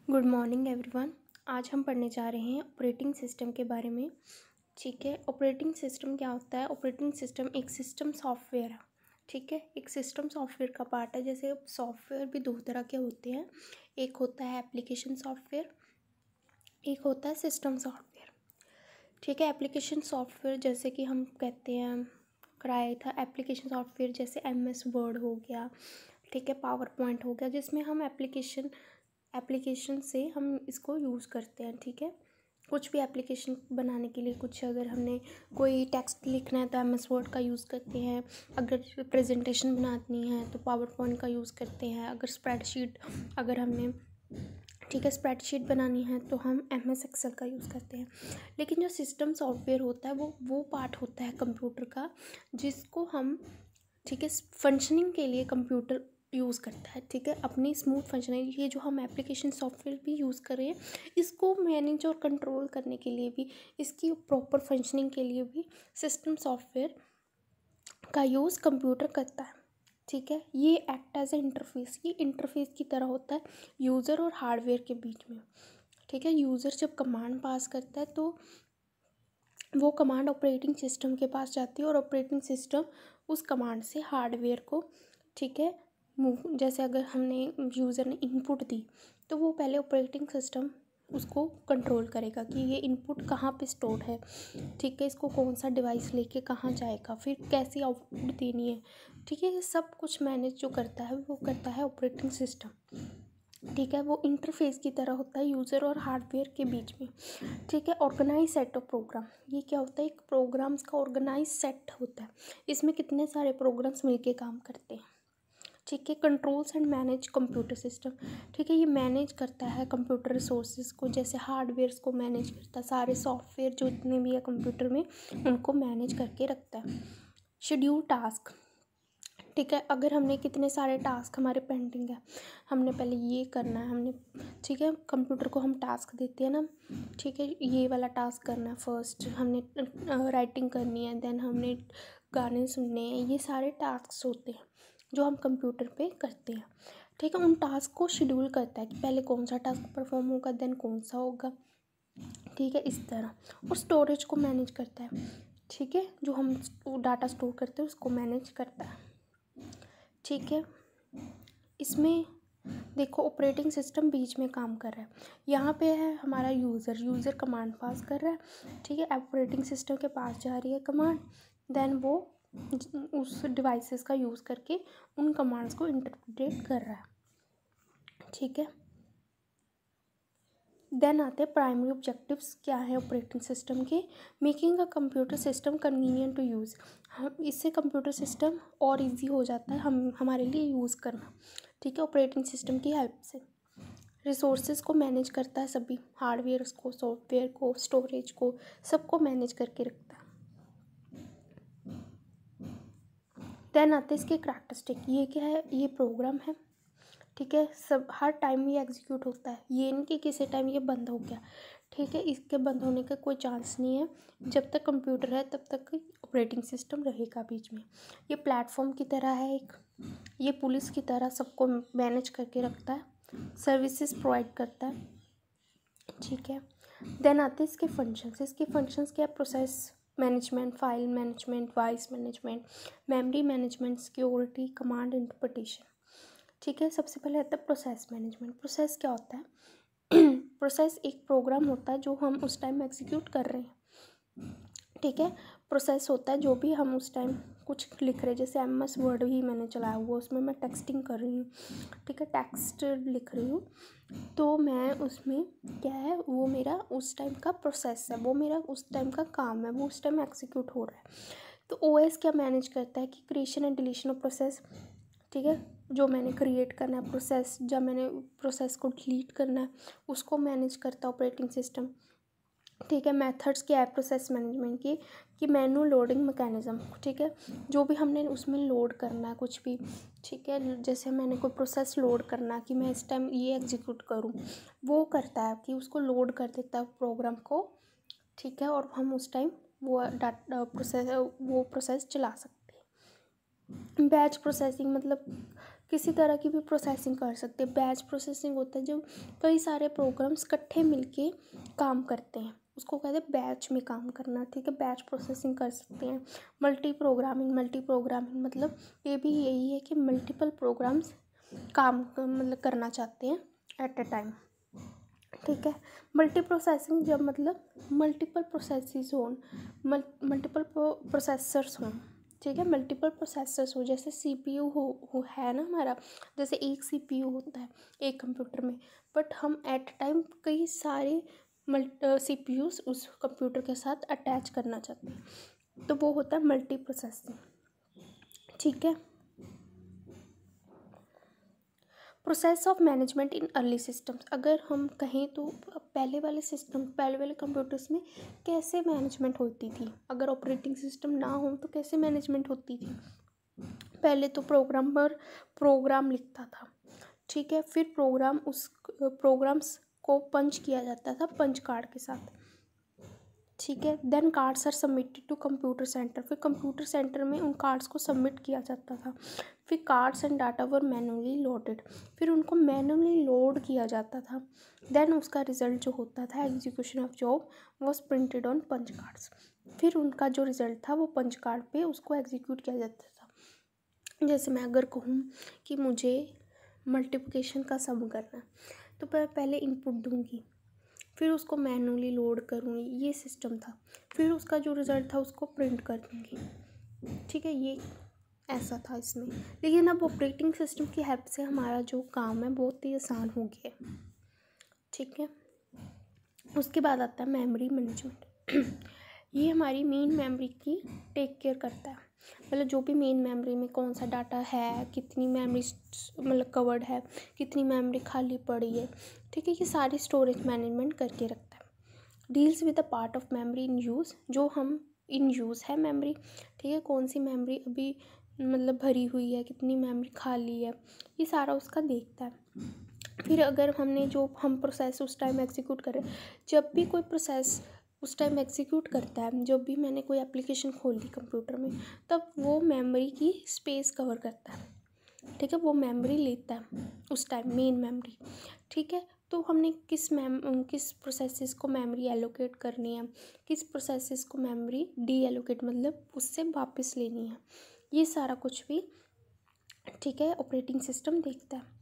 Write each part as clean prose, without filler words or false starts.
Good morning everyone. आज हम पढ़ने जा रहे हैं ऑपरेटिंग सिस्टम के बारे में। ठीक है, ऑपरेटिंग सिस्टम क्या होता है? ऑपरेटिंग सिस्टम एक सिस्टम सॉफ्टवेयर है। ठीक है, एक सिस्टम सॉफ्टवेयर का पार्ट है। जैसे सॉफ्टवेयर भी दो तरह के होते हैं, एक होता है एप्लीकेशन सॉफ्टवेयर, एक होता है सिस्टम सॉफ्टवेयर। ठीक है, एप्लीकेशन सॉफ्टवेयर जैसे कि हम कहते हैं कराया था एप्लीकेशन सॉफ्टवेयर, जैसे MS वर्ड हो गया, ठीक है, पावर पॉइंट हो गया, जिसमें हम एप्लीकेशन से हम इसको यूज़ करते हैं। ठीक है, कुछ भी एप्लीकेशन बनाने के लिए, कुछ अगर हमने कोई टेक्स्ट लिखना है तो MS वर्ड का यूज़ करते हैं, अगर प्रेजेंटेशन बनानी है तो पावर पॉइंट का यूज़ करते हैं, अगर स्प्रेडशीट अगर हमने ठीक है स्प्रेडशीट बनानी है तो हम MS एक्सेल का यूज़ करते हैं। लेकिन जो सिस्टम सॉफ्टवेयर होता है वो पार्ट होता है कंप्यूटर का, जिसको हम ठीक है फंक्शनिंग के लिए कंप्यूटर यूज़ करता है। ठीक है, अपनी स्मूथ फंक्शनिंग, ये जो हम एप्लीकेशन सॉफ्टवेयर भी यूज़ कर रहे हैं, इसको मैनेज और कंट्रोल करने के लिए भी, इसकी प्रॉपर फंक्शनिंग के लिए भी सिस्टम सॉफ्टवेयर का यूज़ कंप्यूटर करता है। ठीक है, ये एक्ट एज ए इंटरफेस, ये इंटरफेस की तरह होता है यूज़र और हार्डवेयर के बीच में। ठीक है, यूज़र जब कमांड पास करता है तो वो कमांड ऑपरेटिंग सिस्टम के पास जाती है और ऑपरेटिंग सिस्टम उस कमांड से हार्डवेयर को ठीक है जैसे अगर हमने यूज़र ने इनपुट दी तो वो पहले ऑपरेटिंग सिस्टम उसको कंट्रोल करेगा कि ये इनपुट कहाँ पे स्टोर है। ठीक है, इसको कौन सा डिवाइस लेके कहाँ जाएगा, फिर कैसी आउटपुट देनी है। ठीक है, ये सब कुछ मैनेज जो करता है वो करता है ऑपरेटिंग सिस्टम। ठीक है, वो इंटरफेस की तरह होता है यूज़र और हार्डवेयर के बीच में। ठीक है, ऑर्गेनाइज सेट ऑफ प्रोग्राम, ये क्या होता है? एक प्रोग्राम्स का ऑर्गेनाइज सेट होता है, इसमें कितने सारे प्रोग्राम्स मिलके काम करते हैं। ठीक है, controls and manage computer system. ठीक है, ये मैनेज करता है कंप्यूटर रिसोर्सेज को, जैसे हार्डवेयर्स को मैनेज करता है, सारे सॉफ्टवेयर जो इतने भी है कंप्यूटर में उनको मैनेज करके रखता है। शेड्यूल टास्क, ठीक है, अगर हमने कितने सारे टास्क हमारे पेंडिंग है, हमने पहले ये करना है, हमने ठीक है कंप्यूटर को हम टास्क देते हैं ना, ठीक है, ये वाला टास्क करना है, फर्स्ट हमने राइटिंग करनी है, देन हमने गाने सुनने हैं, ये सारे टास्क होते हैं जो हम कंप्यूटर पे करते हैं। ठीक है, उन टास्क को शेड्यूल करता है कि पहले कौन सा टास्क परफॉर्म होगा, देन कौन सा होगा। ठीक है, इस तरह। और स्टोरेज को मैनेज करता है। ठीक है, जो हम डाटा स्टोर करते हैं उसको मैनेज करता है। ठीक है, इसमें देखो ऑपरेटिंग सिस्टम बीच में काम कर रहा है, यहाँ पे है हमारा यूज़र कमांड पास कर रहा है। ठीक है, ऑपरेटिंग सिस्टम के पास जा रही है कमांड, देन वो उस डिवाइसेस का यूज़ करके उन कमांड्स को इंटरप्रेट कर रहा है। ठीक है, देन आते हैं प्राइमरी ऑब्जेक्टिव्स क्या है ऑपरेटिंग सिस्टम के। Making a computer system convenient to use, हम इससे कंप्यूटर सिस्टम और इजी हो जाता है हमारे लिए यूज़ करना। ठीक है, ऑपरेटिंग सिस्टम की हेल्प से रिसोर्सेज को मैनेज करता है, सभी हार्डवेयर को, सॉफ्टवेयर को, स्टोरेज को, सबको मैनेज करके रखता है। देन आते हैं इसके करैक्टरिस्टिक, ये क्या है? ये प्रोग्राम है। ठीक है, सब हर टाइम ये एग्जीक्यूट होता है, ये नहीं कि किसी टाइम ये बंद हो गया। ठीक है, इसके बंद होने का कोई चांस नहीं है, जब तक कंप्यूटर है तब तक ऑपरेटिंग सिस्टम रहेगा बीच में। ये प्लेटफॉर्म की तरह है एक, ये पुलिस की तरह सबको मैनेज करके रखता है, सर्विसेज प्रोवाइड करता है। ठीक है, देन आते हैं इसके फंक्शंस। इसके फंक्शंस क्या है? Process management, file management, voice management, memory management, security, command interpretation. ठीक है, सबसे पहले आता है प्रोसेस मैनेजमेंट। प्रोसेस क्या होता है? प्रोसेस एक प्रोग्राम होता है जो हम उस टाइम एग्जीक्यूट कर रहे हैं। ठीक है, प्रोसेस होता है जो भी हम उस टाइम कुछ लिख रहे हैं, जैसे MS वर्ड ही मैंने चलाया हुआ, उसमें मैं टेक्सटिंग कर रही हूँ। ठीक है, टेक्स्ट लिख रही हूँ, तो मैं उसमें क्या है, वो मेरा उस टाइम का प्रोसेस है, वो मेरा उस टाइम का काम है, वो उस टाइम एग्जीक्यूट हो रहा है। तो OS क्या मैनेज करता है कि creation and deletion of process. ठीक है, जो मैंने क्रिएट करना है प्रोसेस, जब मैंने प्रोसेस को डिलीट करना है उसको मैनेज करता है ऑपरेटिंग सिस्टम। ठीक है, मेथड्स क्या है प्रोसेस मैनेजमेंट की कि मैनुअल लोडिंग मैकेनिज़्म। ठीक है, जो भी हमने उसमें लोड करना है कुछ भी, ठीक है, जैसे मैंने कोई प्रोसेस लोड करना है कि मैं इस टाइम ये एग्जीक्यूट करूँ, वो करता है कि उसको लोड कर देता है प्रोग्राम को। ठीक है, और हम उस टाइम वो प्रोसेस चला सकते हैं। बैच प्रोसेसिंग मतलब किसी तरह की भी प्रोसेसिंग कर सकते हैं। बैच प्रोसेसिंग होता है जो कई सारे प्रोग्राम्स इकट्ठे मिलके काम करते हैं, उसको कहते हैं बैच में काम करना, ठीक है। बैच प्रोसेसिंग कर सकते हैं। मल्टी प्रोग्रामिंग मतलब ये भी यही है कि मल्टीपल प्रोग्राम्स काम मतलब करना चाहते हैं एट अ टाइम, ठीक है। मल्टी प्रोसेसिंग जब मतलब मल्टीपल प्रोसेसेस हों, मल्टीपल प्रोसेसर्स हों, ठीक है। मल्टीपल प्रोसेसर्स हो, जैसे सीपीयू हो है ना हमारा, जैसे एक सीपीयू होता है एक कंप्यूटर में, बट हम एट टाइम कई सारे सीपीयूज उस कंप्यूटर के साथ अटैच करना चाहते हैं, तो वो होता है मल्टी प्रोसेसिंग, ठीक है। Process of management in early systems, अगर हम कहें तो पहले वाले कंप्यूटर्स में कैसे मैनेजमेंट होती थी, अगर ऑपरेटिंग सिस्टम ना हो तो कैसे मैनेजमेंट होती थी। पहले तो प्रोग्रामर प्रोग्राम लिखता था, ठीक है, फिर प्रोग्राम्स को पंच किया जाता था पंच कार्ड के साथ, ठीक है। Then cards are submitted to computer center, फिर कंप्यूटर सेंटर में उन कार्ड्स को सबमिट किया जाता था। फिर cards and data were manually loaded, फिर उनको मैनुअली लोड किया जाता था। देन उसका रिजल्ट जो होता था execution of job was printed on punch cards, फिर उनका जो रिजल्ट था वो पंच कार्ड पे उसको एग्जीक्यूट किया जाता था। जैसे मैं अगर कहूँ कि मुझे मल्टीप्लिकेशन का सम करना है तो मैं पहले इनपुट दूँगी, फिर उसको मैनुअली लोड करूँगी, ये सिस्टम था। फिर उसका जो रिज़ल्ट था उसको प्रिंट कर दूँगी, ठीक है, ये ऐसा था इसमें। लेकिन अब ऑपरेटिंग सिस्टम की हेल्प से हमारा जो काम है बहुत ही आसान हो गया, ठीक है। उसके बाद आता है मेमोरी मैनेजमेंट। ये हमारी मेन मेमोरी की टेक केयर करता है, मतलब जो भी मेन मेमोरी में कौन सा डाटा है, कितनी मेमोरी मतलब कवर्ड है, कितनी मेमोरी खाली पड़ी है, ठीक है, ये सारी स्टोरेज मैनेजमेंट करके रखता है। Deals with the part of memory in use, जो हम इन यूज़ है मेमोरी, ठीक है, कौन सी मेमोरी अभी मतलब भरी हुई है, कितनी मेमोरी खाली है, ये सारा उसका देखता है। फिर अगर हम प्रोसेस उस टाइम एग्जीक्यूट करें, जब भी कोई प्रोसेस उस टाइम एग्जीक्यूट करता है, जब भी मैंने कोई एप्लीकेशन खोली कंप्यूटर में, तब वो मेमोरी की स्पेस कवर करता है, ठीक है, वो मेमोरी लेता है उस टाइम मेन मेमोरी, ठीक है। तो हमने किस प्रोसेसेस को मेमोरी एलोकेट करनी है, किस प्रोसेसेस को मेमोरी डी एलोकेट मतलब उससे वापस लेनी है, ये सारा कुछ भी, ठीक है, ऑपरेटिंग सिस्टम देखता है।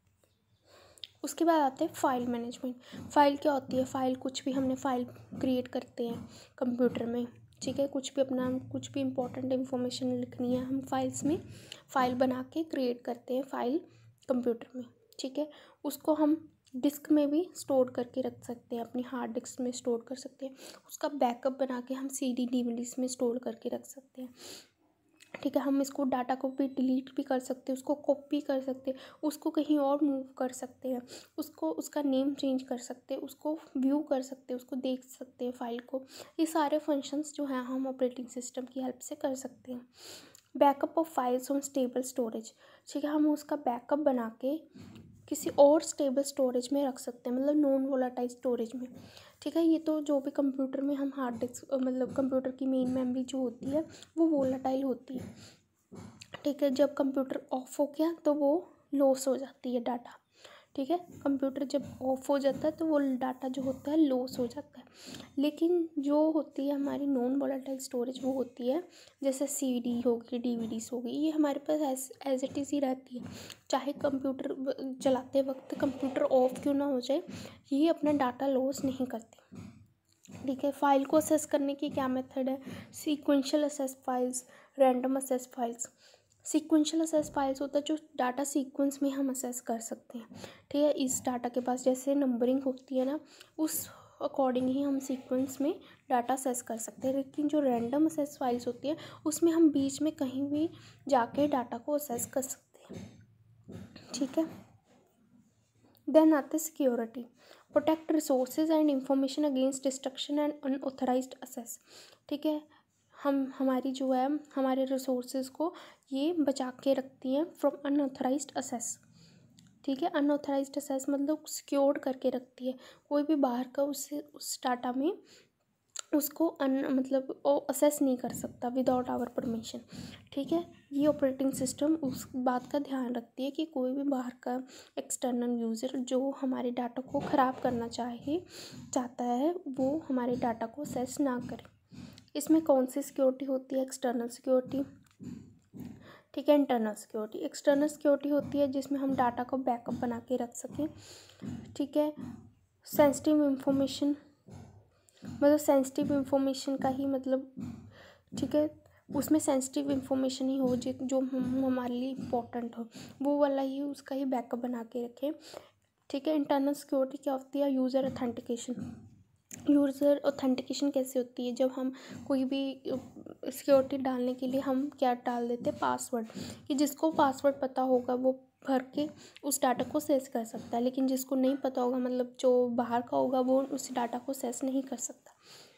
उसके बाद आते हैं फाइल मैनेजमेंट। फ़ाइल क्या होती है, फ़ाइल कुछ भी हमने फ़ाइल क्रिएट करते हैं कंप्यूटर में, ठीक है, कुछ भी इंपॉर्टेंट इन्फॉर्मेशन लिखनी है, हम फाइल्स में फ़ाइल बना के क्रिएट करते हैं फ़ाइल कंप्यूटर में, ठीक है। उसको हम डिस्क में भी स्टोर करके रख सकते हैं, अपनी हार्ड डिस्क में स्टोर कर सकते हैं, उसका बैकअप बना के हम CD DVDs में स्टोर करके रख सकते हैं, ठीक है। हम इसको डाटा को भी डिलीट भी कर सकते हैं, उसको कॉपी कर सकते हैं, उसको कहीं और मूव कर सकते हैं, उसका नेम चेंज कर सकते हैं, उसको व्यू कर सकते हैं, उसको देख सकते हैं फाइल को। ये सारे फंक्शंस जो हैं हम ऑपरेटिंग सिस्टम की हेल्प से कर सकते हैं। Backup of files on stable storage, ठीक है, हम उसका बैकअप बना के किसी और स्टेबल स्टोरेज में रख सकते हैं, मतलब नॉन वोलाटाइल स्टोरेज में, ठीक है। ये तो जो भी कंप्यूटर में हम हार्ड डिस्क मतलब कंप्यूटर की मेन मेमोरी जो होती है वो वोलाटाइल होती है, ठीक है। जब कंप्यूटर ऑफ हो गया तो वो लॉस हो जाती है डाटा, ठीक है। कंप्यूटर जब ऑफ हो जाता है तो वो डाटा जो होता है लॉस हो जाता है। लेकिन जो होती है हमारी नॉन वोलेटाइल स्टोरेज वो होती है जैसे CD होगी, DVDs होगी, ये हमारे पास एज इट इज़ ही रहती है, चाहे कंप्यूटर चलाते वक्त कंप्यूटर ऑफ क्यों ना हो जाए, ये अपना डाटा लॉस नहीं करती, ठीक है। फाइल को असेस करने की क्या मेथड है, sequential access files, random access files. Sequential access files होता है जो डाटा सीक्वेंस में हम असेस कर सकते हैं, ठीक है। इस डाटा के पास जैसे नंबरिंग होती है ना, उस अकॉर्डिंग ही हम सीक्वेंस में डाटा असेस कर सकते हैं। लेकिन जो रैंडम असेस फाइल्स होती है उसमें हम बीच में कहीं भी जाके डाटा को असेस कर सकते हैं, ठीक है। देन आते security, protect resources and information against destruction and unauthorized access, ठीक है। हमारी जो है हमारे रिसोर्सेज को ये बचा के रखती हैं फ्रॉम अनऑथराइज्ड एक्सेस, ठीक है। अनऑथराइज्ड एक्सेस मतलब सिक्योर्ड करके रखती है, कोई भी बाहर का उस डाटा में उसको मतलब असेस नहीं कर सकता विदाउट आवर परमिशन। ठीक है, ये ऑपरेटिंग सिस्टम उस बात का ध्यान रखती है कि कोई भी बाहर का एक्सटर्नल यूज़र जो हमारे डाटा को ख़राब करना चाहता है वो हमारे डाटा को असेस ना करे। इसमें कौन सी सिक्योरिटी होती है? External security. ठीक है, इंटरनल सिक्योरिटी। एक्सटर्नल सिक्योरिटी होती है जिसमें हम डाटा को बैकअप बना के रख सकें। ठीक है, सेंसिटिव इंफॉर्मेशन, मतलब सेंसिटिव इंफॉर्मेशन का ही मतलब, ठीक है, उसमें सेंसिटिव इंफॉर्मेशन ही हो जो हमारे लिए इम्पोर्टेंट हो, वो वाला ही उसका ही बैकअप बना के रखें। ठीक है, इंटरनल सिक्योरिटी क्या होती है? User authentication. यूज़र ऑथेंटिकेशन कैसे होती है? जब हम कोई भी सिक्योरिटी डालने के लिए हम क्या डाल देते हैं? पासवर्ड, कि जिसको पासवर्ड पता होगा वो भर के उस डाटा को सेस कर सकता है, लेकिन जिसको नहीं पता होगा, मतलब जो बाहर का होगा, वो उस डाटा को सेस नहीं कर सकता।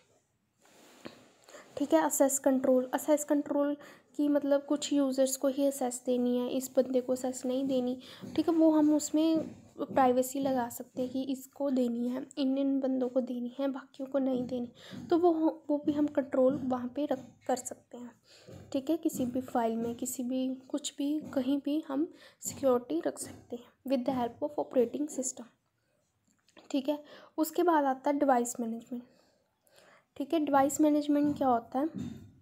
ठीक है, असेस कंट्रोल की मतलब कुछ यूज़र्स को ही असेस देनी है, इस बंदे को असेस नहीं देनी। ठीक है, वो हम उसमें प्राइवेसी लगा सकते हैं कि इसको देनी है, इन बंदों को देनी है, बाकियों को नहीं देनी। तो वो भी हम कंट्रोल वहाँ पे कर सकते हैं। ठीक है, किसी भी फाइल में, किसी भी कुछ भी कहीं भी हम सिक्योरिटी रख सकते हैं with the help of operating system. ठीक है, उसके बाद आता है डिवाइस मैनेजमेंट। ठीक है, डिवाइस मैनेजमेंट क्या होता है?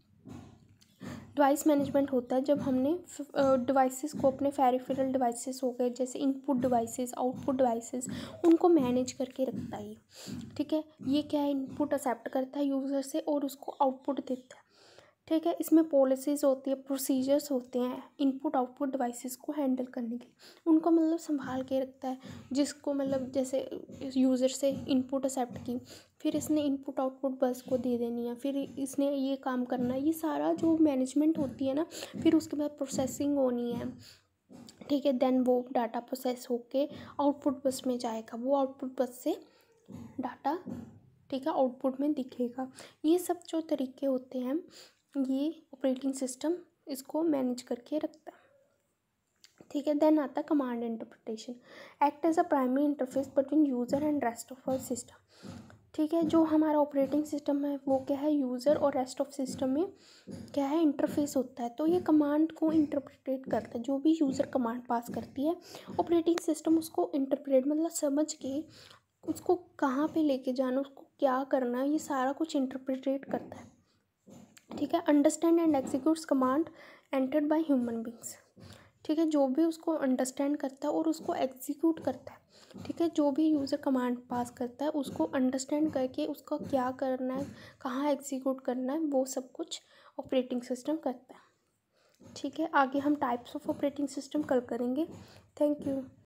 डिवाइस मैनेजमेंट होता है जब हमने डिवाइसेस को, अपने पेरिफेरल डिवाइसेस हो गए जैसे इनपुट डिवाइसेस, आउटपुट डिवाइसेस, उनको मैनेज करके रखता है। ठीक है, ये क्या है? इनपुट एक्सेप्ट करता है यूज़र से और उसको आउटपुट देता है। ठीक है, इसमें पॉलिसीज़ होती है, प्रोसीजर्स होते हैं इनपुट आउटपुट डिवाइसेस को हैंडल करने के लिए, उनको मतलब संभाल के रखता है। जिसको मतलब जैसे यूज़र से इनपुट एक्सेप्ट की, फिर इसने इनपुट आउटपुट बस को दे देनी है, फिर इसने ये काम करना है, ये सारा जो मैनेजमेंट होती है ना, फिर उसके बाद प्रोसेसिंग होनी है। ठीक है, देन वो डाटा प्रोसेस होके आउटपुट बस में जाएगा, वो आउटपुट बस से डाटा, ठीक है, आउटपुट में दिखेगा। ये सब जो तरीके होते हैं, ये ऑपरेटिंग सिस्टम इसको मैनेज करके रखता है। ठीक है, देन आता है command interpretation. Act as a primary interface between user and rest of our system. ठीक है, जो हमारा ऑपरेटिंग सिस्टम है वो क्या है? यूज़र और रेस्ट ऑफ सिस्टम में क्या है? इंटरफेस होता है। तो ये कमांड को इंटरप्रिटेट करता है, जो भी यूज़र कमांड पास करती है, ऑपरेटिंग सिस्टम उसको इंटरप्रेट मतलब समझ के उसको कहाँ पे लेके जाना, उसको क्या करना है, ये सारा कुछ इंटरप्रेट करता है। ठीक है, understand and executes command entered by human beings. ठीक है, जो भी उसको अंडरस्टैंड करता है और उसको एग्जीक्यूट करता है। ठीक है, जो भी यूज़र कमांड पास करता है उसको अंडरस्टैंड करके उसका क्या करना है, कहाँ एग्जीक्यूट करना है, वो सब कुछ ऑपरेटिंग सिस्टम करता है। ठीक है, आगे हम टाइप्स ऑफ ऑपरेटिंग सिस्टम कल करेंगे। Thank you.